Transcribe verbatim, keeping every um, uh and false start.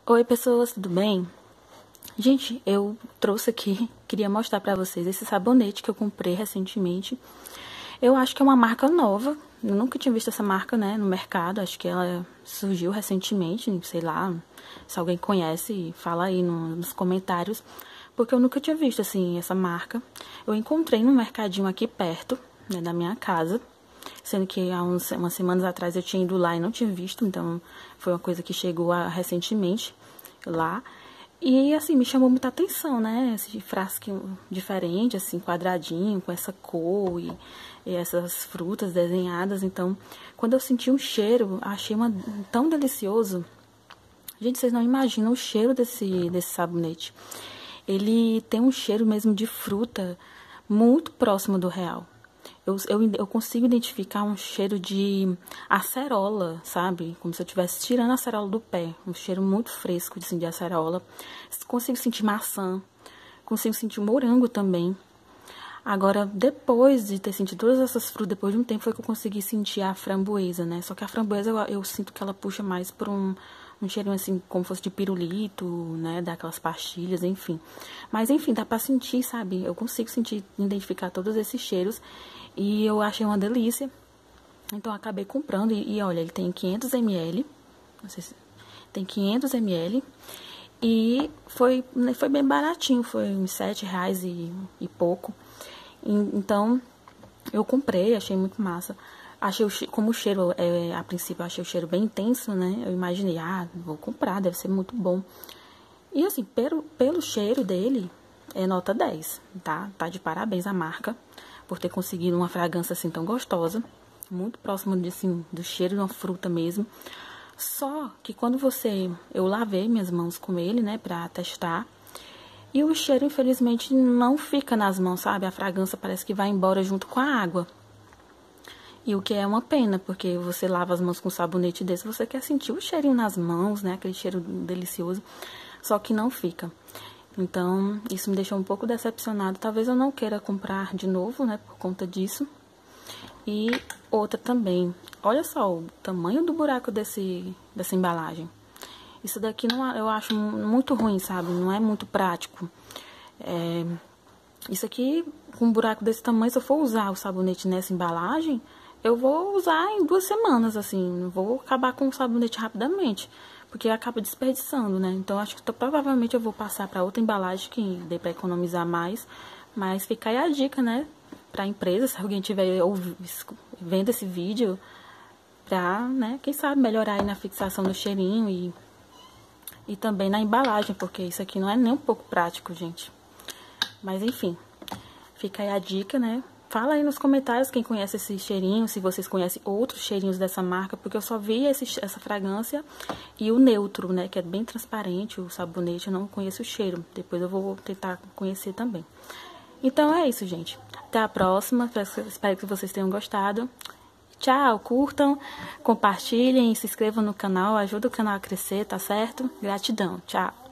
Oi, pessoas, tudo bem? Gente, eu trouxe aqui, queria mostrar pra vocês esse sabonete que eu comprei recentemente. Eu acho que é uma marca nova, eu nunca tinha visto essa marca, né, no mercado. Acho que ela surgiu recentemente, sei lá, se alguém conhece, fala aí no, nos comentários, porque eu nunca tinha visto, assim, essa marca. Eu encontrei no mercadinho aqui perto, né, da minha casa, sendo que há uns, umas semanas atrás eu tinha ido lá e não tinha visto, então foi uma coisa que chegou a, recentemente lá. E, assim, me chamou muita atenção, né? Esse frasquinho diferente, assim, quadradinho, com essa cor e, e essas frutas desenhadas. Então, quando eu senti um cheiro, achei uma, tão delicioso. Gente, vocês não imaginam o cheiro desse, desse sabonete. Ele tem um cheiro mesmo de fruta muito próximo do real. Eu, eu, eu consigo identificar um cheiro de acerola, sabe? Como se eu estivesse tirando a acerola do pé. Um cheiro muito fresco assim, de acerola. Consigo sentir maçã. Consigo sentir morango também. Agora, depois de ter sentido todas essas frutas, depois de um tempo, foi que eu consegui sentir a framboesa, né? Só que a framboesa, eu, eu sinto que ela puxa mais por um, um cheirinho assim, como fosse de pirulito, né? Daquelas pastilhas, enfim. Mas, enfim, dá pra sentir, sabe? Eu consigo sentir, identificar todos esses cheiros. E eu achei uma delícia. Então, eu acabei comprando. E, e olha, ele tem quinhentos mililitros. Não sei se... Tem quinhentos mililitros. E foi, foi bem baratinho. Foi uns sete reais e, e pouco. Então, eu comprei, achei muito massa. Achei o, como o cheiro, é, a princípio, eu achei o cheiro bem intenso, né? Eu imaginei, ah, vou comprar, deve ser muito bom. E assim, pelo, pelo cheiro dele, é nota dez, tá? Tá de parabéns a marca por ter conseguido uma fragrância assim tão gostosa. Muito próximo de, assim, do cheiro de uma fruta mesmo. Só que quando você... Eu lavei minhas mãos com ele, né, pra testar. E o cheiro, infelizmente, não fica nas mãos, sabe? A fragrância parece que vai embora junto com a água. E o que é uma pena, porque você lava as mãos com sabonete desse, você quer sentir o cheirinho nas mãos, né? Aquele cheiro delicioso, só que não fica. Então, isso me deixou um pouco decepcionada. Talvez eu não queira comprar de novo, né? Por conta disso. E outra também. Olha só o tamanho do buraco desse, dessa embalagem. Isso daqui não, eu acho muito ruim, sabe? Não é muito prático. É, isso aqui, com um buraco desse tamanho, se eu for usar o sabonete nessa embalagem, eu vou usar em duas semanas, assim. Vou acabar com o sabonete rapidamente, porque acaba desperdiçando, né? Então, acho que tô, provavelmente eu vou passar para outra embalagem que dê para economizar mais. Mas fica aí a dica, né? Pra empresa, se alguém tiver vendo esse vídeo, pra, né? Quem sabe melhorar aí na fixação do cheirinho e... E também na embalagem, porque isso aqui não é nem um pouco prático, gente. Mas, enfim, fica aí a dica, né? Fala aí nos comentários quem conhece esse cheirinho, se vocês conhecem outros cheirinhos dessa marca, porque eu só vi esse, essa fragrância e o neutro, né? Que é bem transparente, o sabonete, eu não conheço o cheiro. Depois eu vou tentar conhecer também. Então, é isso, gente. Até a próxima, espero que vocês tenham gostado. Tchau, curtam, compartilhem, se inscrevam no canal, ajuda o canal a crescer, tá certo? Gratidão, tchau.